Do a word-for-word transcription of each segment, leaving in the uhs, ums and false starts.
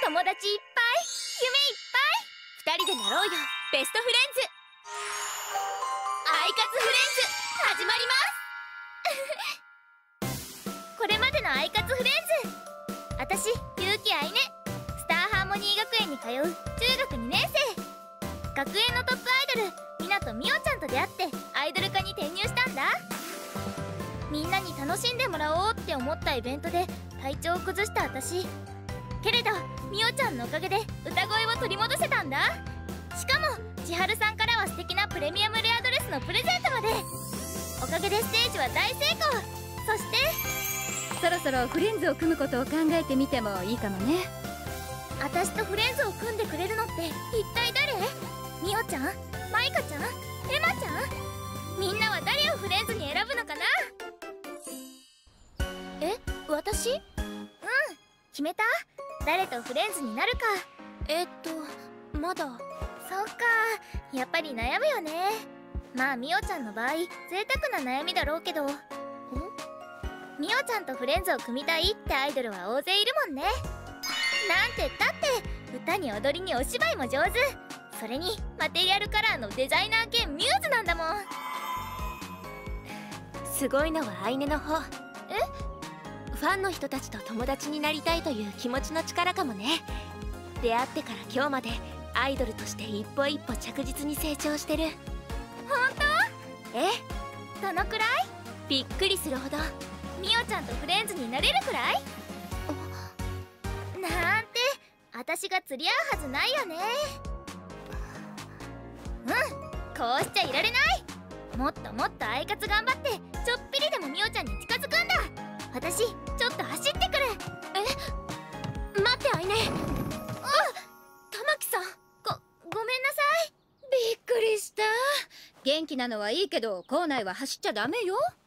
友達いっぱい、夢いっぱい、二人でなろうよベストフレンズ。アイカツフレンズ始まります。これまでのアイカツフレンズ、私結城愛音、スターハーモニー学園に通う中学にねん生。学園のトップアイドルみなとみおちゃんと出会ってアイドル科に転入したんだ。みんなに楽しんでもらおうって思ったイベントで体調を崩した私。けれどみおちゃんのおかげで歌声を取り戻せたんだ。しかも千春さんからは素敵なプレミアムレアドレスのプレゼントまで。おかげでステージは大成功。そしてそろそろフレンズを組むことを考えてみてもいいかもね。 私とフレンズを組んでくれるのって一体誰？みおちゃん、マイカちゃん、エマちゃん、みんなは誰をフレンズに選ぶのかな？え、私？うん、決めた？誰とフレンズになるか。えっとまだ。そっか、やっぱり悩むよね。まあみおちゃんの場合贅沢な悩みだろうけど、ん？みおちゃんとフレンズを組みたいってアイドルは大勢いるもんね。なんてったって歌に踊りにお芝居も上手。それにマテリアルカラーのデザイナー兼ミューズなんだもん。すごいのはアイネの方。え？ファンの人たちと友達になりたいという気持ちの力かもね。出会ってから今日までアイドルとして一歩一歩着実に成長してる。本当？ええ。どのくらい？びっくりするほど。みおちゃんとフレンズになれるくらい？なんて私が釣り合うはずないよね。うん、こうしちゃいられない。もっともっとアイカツ頑張ってちょっぴりでもみおちゃんに近づくんだ。私ちょっと走ってくる。え、待ってアイネ。あ、玉木さん、ごごめんなさい。 びっくりした。元気なのはいいけど校内は走っちゃダメよ。 はい、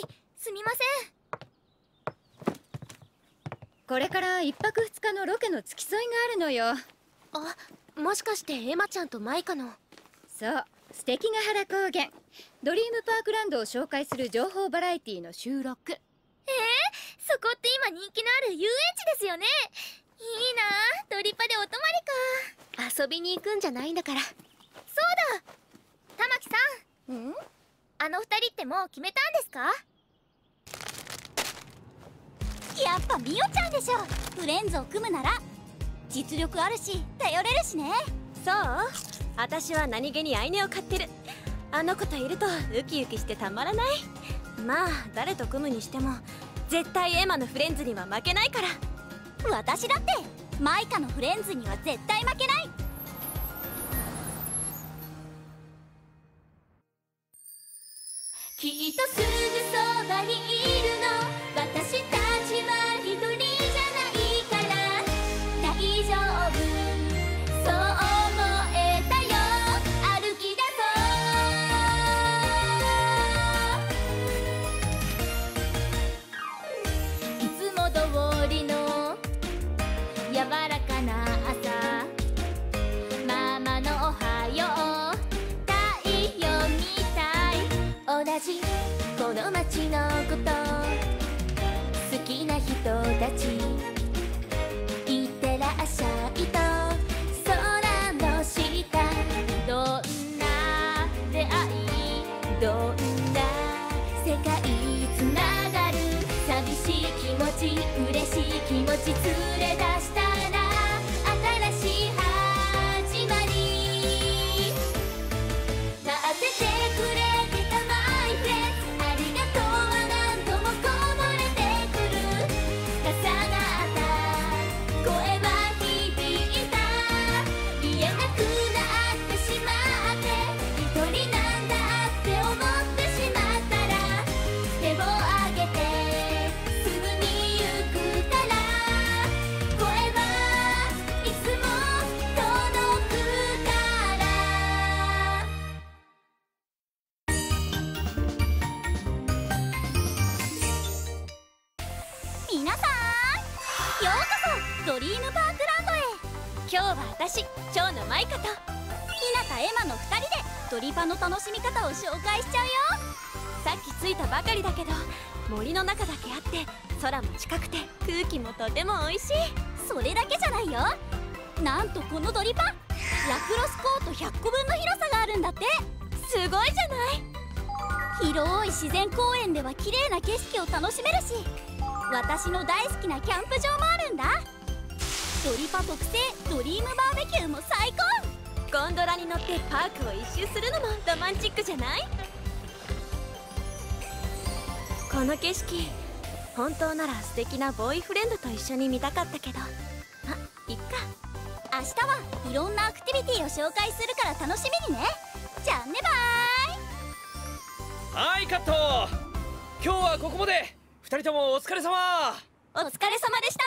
すみません。 これからいっぱくふつかのロケの付き添いがあるのよ。 あ、もしかしてエマちゃんとマイカの。 そう、素敵が原高原ドリームパークランドを紹介する情報バラエティの収録。えー、 そこって今人気のある遊園地ですよね。いいなあ、ドリパでお泊まりか。遊びに行くんじゃないんだから。そうだ、玉木さん。ん？あの二人ってもう決めたんですか？やっぱみおちゃんでしょ。フレンズを組むなら実力あるし頼れるしね。そう、私は何気にアイネを買ってる。あの子といるとウキウキしてたまらない。まあ誰と組むにしても絶対エマのフレンズには負けないから。私だってマイカのフレンズには絶対負けない。きっとすぐそばにいるの。私たちは一人じゃないから大丈夫。そう思えたよ。歩き出そう。いつも通りの柔らかな朝。ママのおはよう。太陽みたい。同じこの街のこと好きな人たち。いってらっしゃいと空の下。どんな出会い、どんな世界つながる。寂しい気持ち、嬉しい気持ち連れ出したら新しい始まり。待っててくれてたマイフレンズ。ありがとうは何度もこぼれてくる。重なった声は響いた。言えなくなってしまって、一人なんだって思ってしまったら手を挙げてすぐに行くから。声はいつも届くから。皆さんようこそドリームパークランドへ。今日は私蝶野マイカと日向エマのふたりでドリパの楽しみ方を紹介しちゃうよ。さっき着いたばかりだけど森の中だけあって空も近くて空気もとても美味しい。 それだけじゃないよ。なんとこのドリパラクロスコートひゃっこぶんの広さがあるんだって。 すごいじゃない。 広い自然公園では綺麗な景色を楽しめるし、私の大好きなキャンプ場もあるんだ。ドリパ特製ドリームバーベキューも最高。 ゴンドラに乗ってパークを一周するのもロマンチックじゃない？この景色、本当なら素敵なボーイフレンドと一緒に見たかったけど、あ、いっか。 明日はいろんなアクティビティを紹介するから楽しみにね。じゃあね、バはい、カット。今日はここまで。ふたりともお疲れ様。 お疲れ様でした。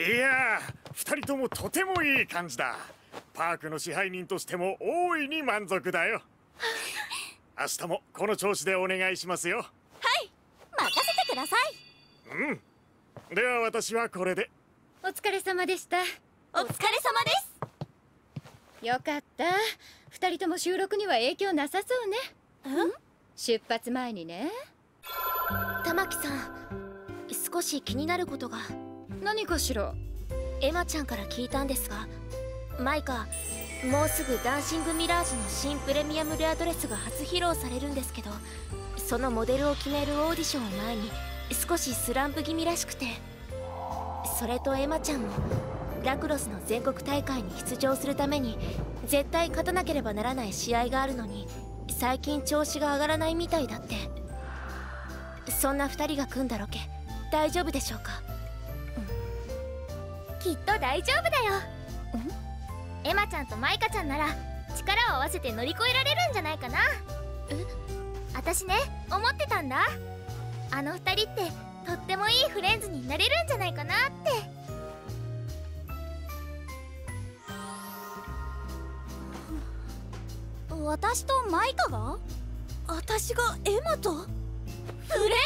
いやー、ふたりともとてもいい感じだ。パークの支配人としても大いに満足だよ。明日もこの調子でお願いしますよ。 はい、任せてください。 うん。では私はこれで。 お疲れ様でした。 お疲れ様です。 よかった。二人とも収録には影響なさそうね。 うん？ 出発前にね。 玉木さん、少し気になることが。 何かしら。 エマちゃんから聞いたんですが、マイカ、もうすぐダンシングミラージュの新プレミアムレアドレスが初披露されるんですけど、そのモデルを決めるオーディションを前に少しスランプ気味らしくて、それとエマちゃんもラクロスの全国大会に出場するために絶対勝たなければならない試合があるのに、最近調子が上がらないみたいだって。そんなふたりが組んだロケ大丈夫でしょうか？ きっと大丈夫だよ。エマちゃんとマイカちゃんなら力を合わせて乗り越えられるんじゃないかな。え、私ね、思ってたんだ。あの二人ってとってもいいフレンズになれるんじゃないかなって。私とマイカが？ 私がエマと？ フレンズ？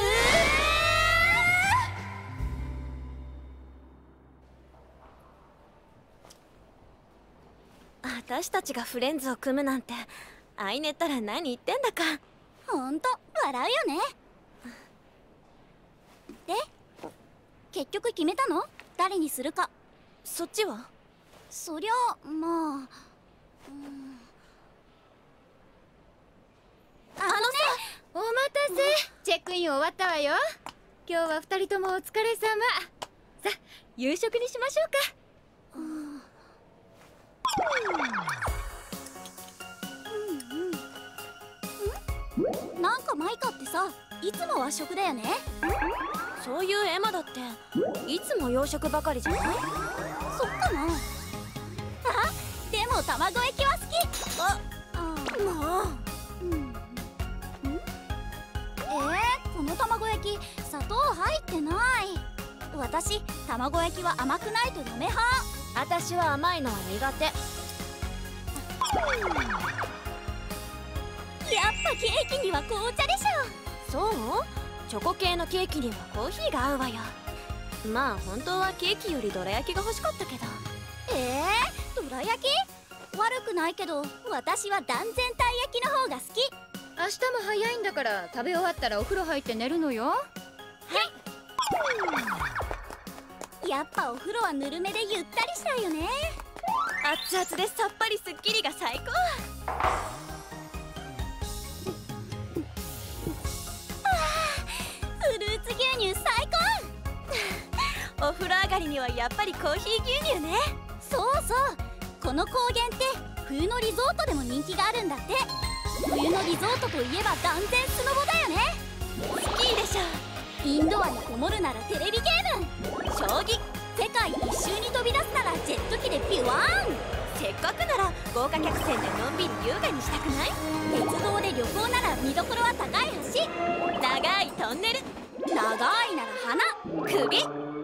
私たちがフレンズを組むなんて、あいねったら何言ってんだか。 ほんと笑うよね。で、結局決めたの？誰にするか。 そっちは？ そりゃまあ、うん、あのね。 お待たせ。チェックイン終わったわよ。今日は二人ともお疲れ様。さあ、夕食にしましょうか。 うんうん。なんかマイカってさ、いつも和食だよね。 そういうエマだっていつも洋食ばかりじゃない？ そっかな。あ、でも卵焼きは好き。 あ、 あ、 もう。 うん。ん？えー、この卵焼き砂糖入ってない。私、卵焼きは甘くないとダメ派。 私は甘いのは苦手。 やっぱケーキには紅茶でしょ。 そう？チョコ系のケーキにはコーヒーが合うわよ。まあ本当はケーキよりどら焼きが欲しかったけど。 えー、どら焼き？悪くないけど私は断然たい焼きの方が好き。 明日も早いんだから食べ終わったらお風呂入って寝るのよ。はい。 やっぱお風呂はぬるめでゆったりしたいよね。 熱々でさっぱりすっきりが最高。 フルーツ牛乳最高。お風呂上がりにはやっぱりコーヒー牛乳ね。 高。そうそう、この高原って冬のリゾートでも人気があるんだって。冬のリゾートといえば断然スノボだよね。 スキーでしょ。 インドアにこもるならテレビゲーム。 将棋。 世界一周に飛び出すならジェット機でピュワーン。 せっかくなら豪華客船でのんびり優雅にしたくない？ 鉄道で旅行なら見どころは高い橋。 長いトンネル。 長いなら花。 首。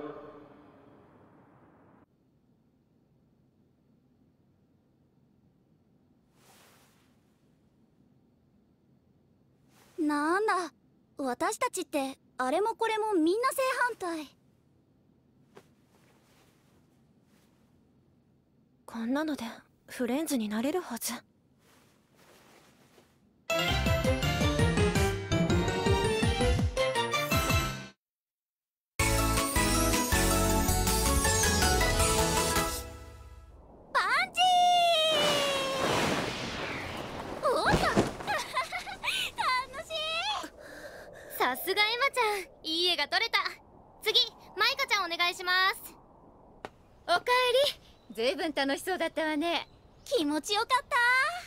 なんだ、私たちってあれもこれもみんな正反対。 こんなのでフレンズになれるはず。 が取れた。次マイカちゃんお願いします。 おかえり。ずいぶん楽しそうだったわね。 気持ちよかった。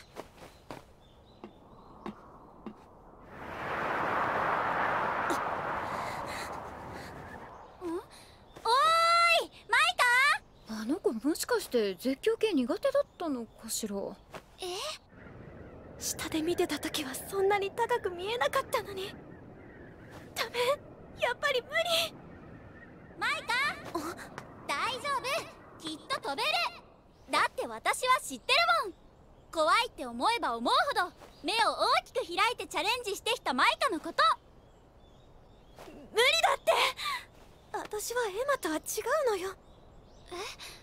あの子もしかして絶叫系苦手だったのかしら。 え？下で見てた時はそんなに高く見えなかったのに。ダメ、やっぱり無理。 マイカ、大丈夫、きっと飛べる。だって私は知ってるもん。怖いって思えば思うほど目を大きく開いてチャレンジしてきたマイカのこと。 無理だって。私はエマとは違うのよ。え？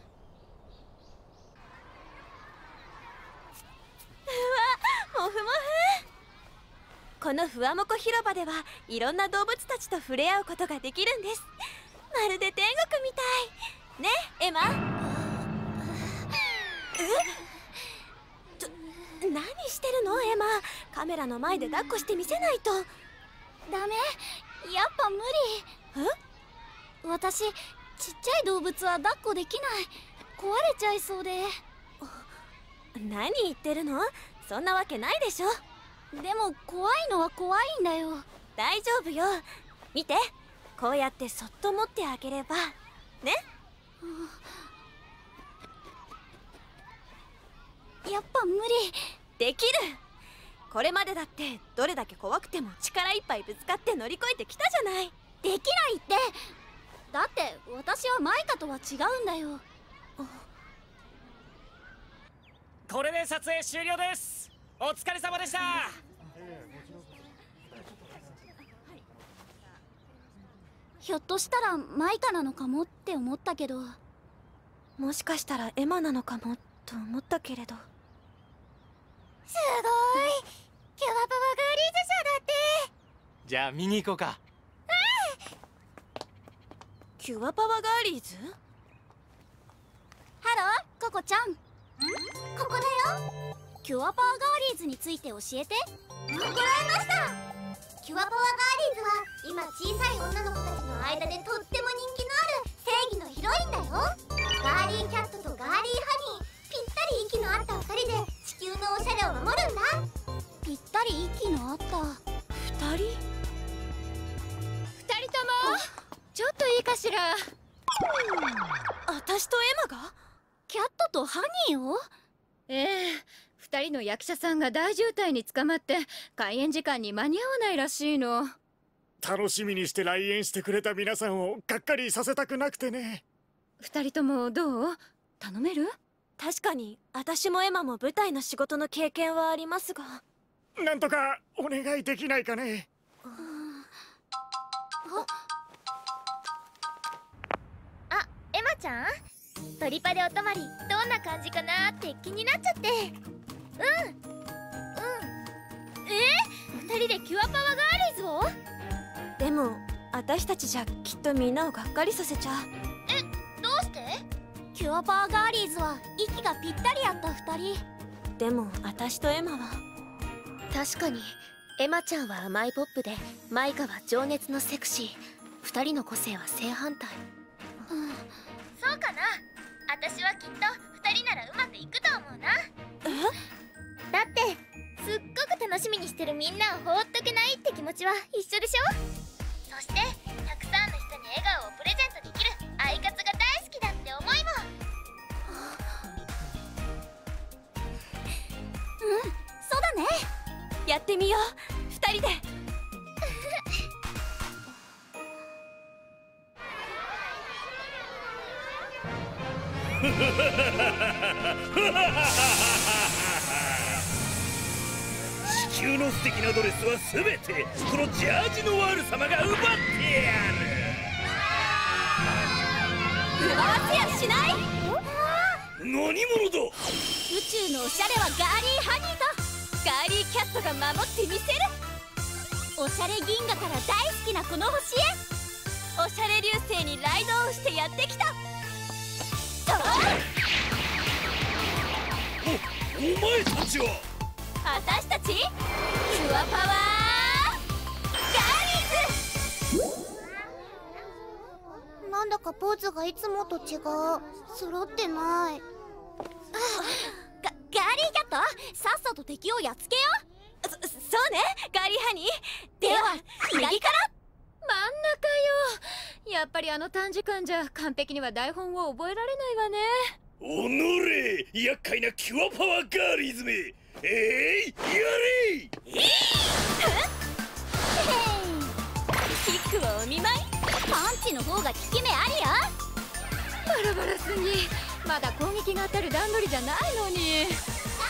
うわ、もふもふ。このふわもこ広場ではいろんな動物たちと触れ合うことができるんです。まるで天国みたいね、エマ。え？何してるのエマ。カメラの前で抱っこしてみせないと。 ダメ、やっぱ無理。 え？ 私ちっちゃい動物は抱っこできない。壊れちゃいそうで。 何言ってるの？そんなわけないでしょ。 でも怖いのは怖いんだよ。 大丈夫よ。見て、こうやってそっと持ってあげればね。 やっぱ無理。 できる。これまでだってどれだけ怖くても力いっぱいぶつかって乗り越えてきたじゃない。 できないって。だって私はマイカとは違うんだよ。 これで撮影終了です。お疲れ様でした。 ひょっとしたらマイカなのかもって思ったけど。 もしかしたらエマなのかもと思ったけれど。 すごい、キュアパワガーリーズショーだって。 じゃあ見に行こうか。 キュアパワガーリーズ？ ハロー、ココちゃん。ここだよ。キュアパワガーリーズについて教えて。 もらいました。キュアパワガーリーズは今小さい女の子たちの間でとっても人気のある正義のヒロインだよ。ガーリーキャットとガーリーハニー、ぴったり息の合ったふたりで地球のおしゃれを守るんだ。 ぴったり息の合ったふたり？ ふたりともちょっといいかしら。 私とエマが？ キャットとハニーを？ ええ、二人の役者さんが大渋滞に捕まって開演時間に間に合わないらしいの。 楽しみにして来園してくれた皆さんをがっかりさせたくなくてね。 二人ともどう？頼める？ 確かに私もエマも舞台の仕事の経験はありますが。 なんとかお願いできないかね。 あ、エマちゃん、トリパでお泊まりどんな感じかなって気になっちゃって。うんうん。え、二人でキュアパワガーリーズを？ でも私たちじゃきっとみんなをがっかりさせちゃう。 え、どうして？キュアパワガーリーズは息がぴったり合った二人。 でも私とエマは。 確かにエマちゃんは甘いポップでマイカは情熱のセクシー。二人の個性は正反対。 うん、そうかな。私はきっと二人ならうまくいくと思うな。 え？ だってすっごく楽しみにしてるみんなを放っとけないって気持ちは一緒でしょ。そしてたくさんの人に笑顔をプレゼントできるアイカツが大好きだって思いも。うん、そうだね。 やってみよう、二人で。 地球の素敵なドレスはすべてこのジャージのワール様が奪ってやる。 奪わせやしない。 何者だ。 宇宙のおしゃれはガーリーハニーとガーリーキャットが守ってみせる。 おしゃれ銀河から大好きなこの星へ。 おしゃれ流星にライドオンしてやってきた。 お、お前たちは。 私たちキュアパワーガーリーズ。 かポーズがいつもと違う。揃ってない。 ガガーリーキャット、さっさと敵をやっつけよう。そそうね、ガーリーハニー。では右から。真ん中よ。やっぱりあの短時間じゃ完璧には台本を覚えられないわね。 おのれ、厄介なキュアパワーガーリーズめ。えい、やれ。 キックをお見舞い。パンチの方が効き目ありよ。バラバラすぎ。まだ攻撃が当たる段取りじゃないのに。頑張れ。いけー、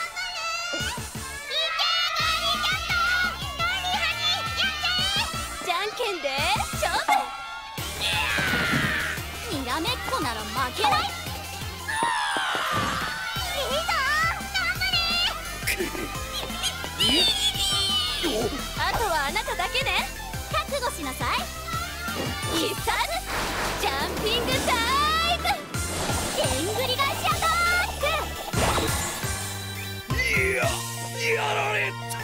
ガーリーキャット。ガーリーハニー、やっちゃえ。じゃんけんで勝負。にらめっこなら負けない。あとはあなただけね。覚悟しなさい。必殺ジャンピングタイム。でんぐり返しアタック。 いや、やられた。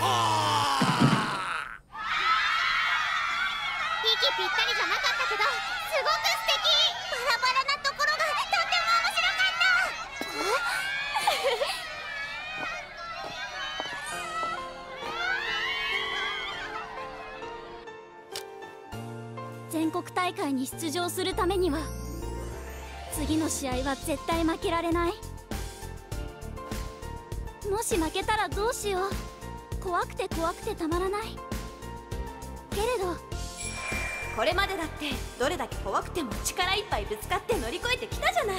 息ぴったりじゃなかったけどすごく素敵。バラバラなところがとっても面白かった。 全国大会に出場するためには次の試合は絶対負けられない。もし負けたらどうしよう。怖くて怖くてたまらない。けれどこれまでだってどれだけ怖くても力いっぱいぶつかって乗り越えてきたじゃない。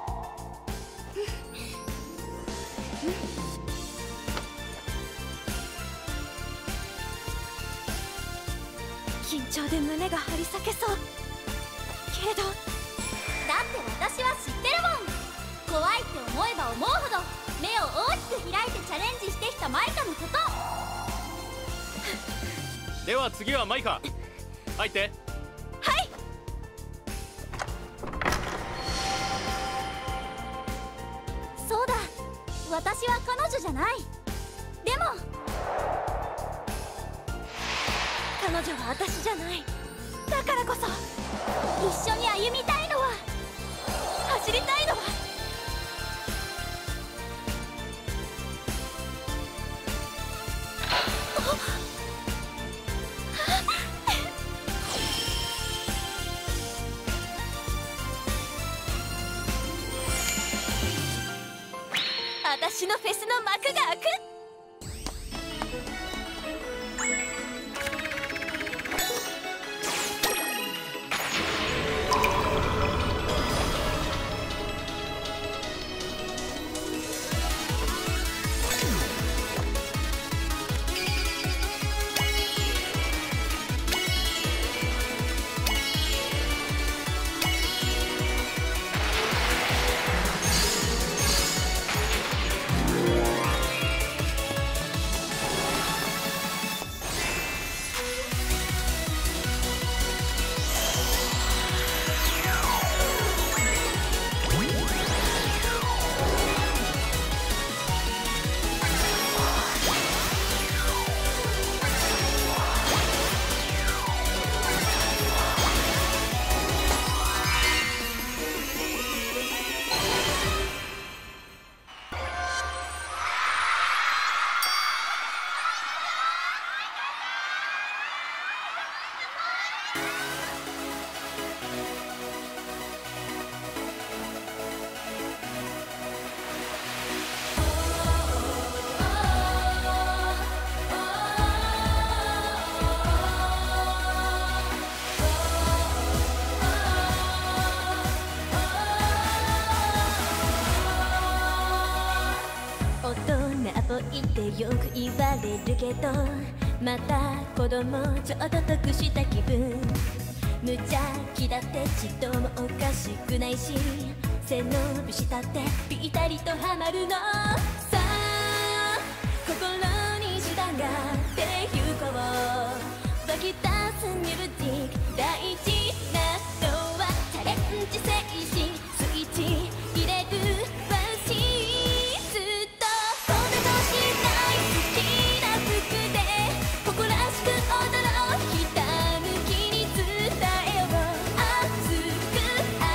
緊張で胸が張り裂けそう。けれどだって私は知ってるもん。怖いって思えば思うほど目を大きく開いてチャレンジしてきたマイカのこと。 では次はマイカ、入って。 はい。そうだ、私は彼女じゃない。でも彼女は私じゃない。だからこそ一緒に歩みたいのは、走りたいのは私のフェスの幕が開く。ってよく言われるけど、また子供ちょっと得した気分。無邪気だってちっともおかしくないし、背伸びしたってぴったりとハマるの。さあ心に従ってゆこう。湧き出すミュージック、大事なのはチャレンジ精神。スイッチ入れるワンシーズとこんな年ない好きな服で誇らしく踊ろう。ひたむきに伝えよう。熱く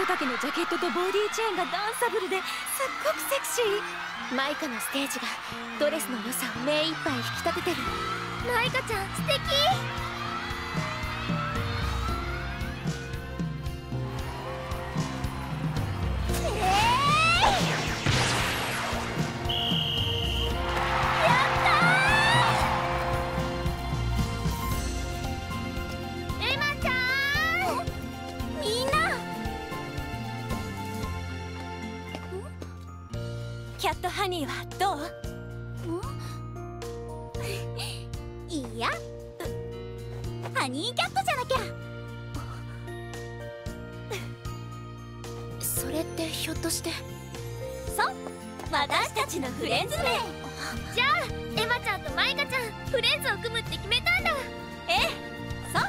丈のジャケットとボディチェーンがダンサブルですっごくセクシー。 マイカのステージがドレスの良さを目いっぱい引き立ててる。 マイカちゃん素敵。 キャットハニーはどう？ いや、ハニーキャットじゃなきゃ。 それってひょっとして。 そう、私たちのフレンズ名。 じゃあエマちゃんとマイカちゃんフレンズを組むって決めたんだ。 ええ、そう。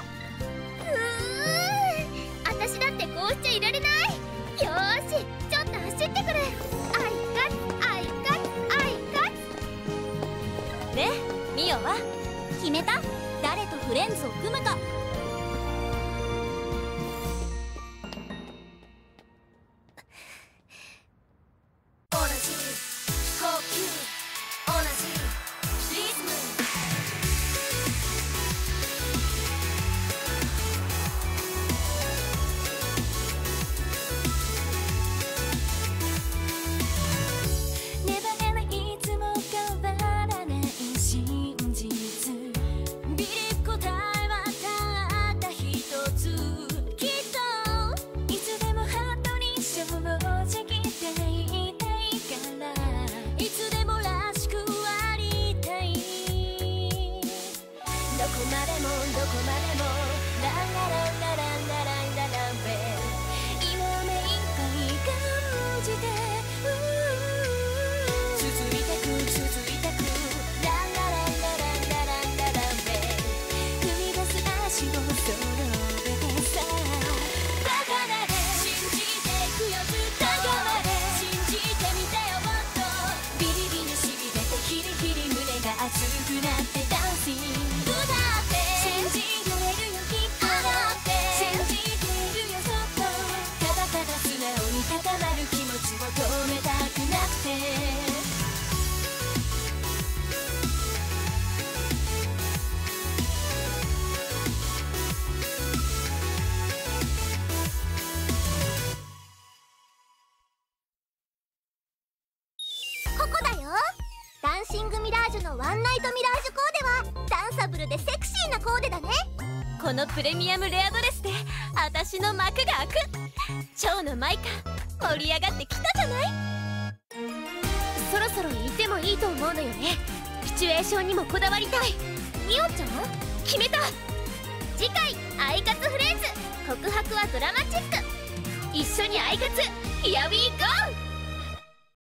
うーん、私だってこうしちゃいられない。よーし、ちょっと走ってくる。アイカツアイカツアイカツ。 で、ミオは決めた？誰とフレンズを組むか。 同じ呼吸、同じリズム。粘らないいつも変わらない真実。ビリッ答えはたった一つ。きっといつでもハートに正直でいたいから、いつでもらしくありたい。どこまでもどこまでもランラランラランラランラランベル、今目いっぱい感じて続いてく続いてくランラランラランラランラランベル、踏み出す足をそろべてさ。だからね信じていくよずっと。だからね信じてみてよもっと。ビリビリしびれてヒリヒリ胸が熱くなってダンシング。歌って信じられるよきっと。上がって信じているよそっと。ただただ素直に高まる気持ちを止めたくなくて。 ここだよ。ダンシングミラージュのワンナイトミラージュコーデはダンサブルでセクシーなコーデだね。 このプレミアムレアドレスで私の幕が開く。蝶のマイカ盛り上がってきたじゃない。 そろそろ行ってもいいと思うのよね。シチュエーションにもこだわりたい。ミオちゃん決めた。 次回アイカツフレンズ告白はドラマチック。一緒にアイカツヒアウィーゴー。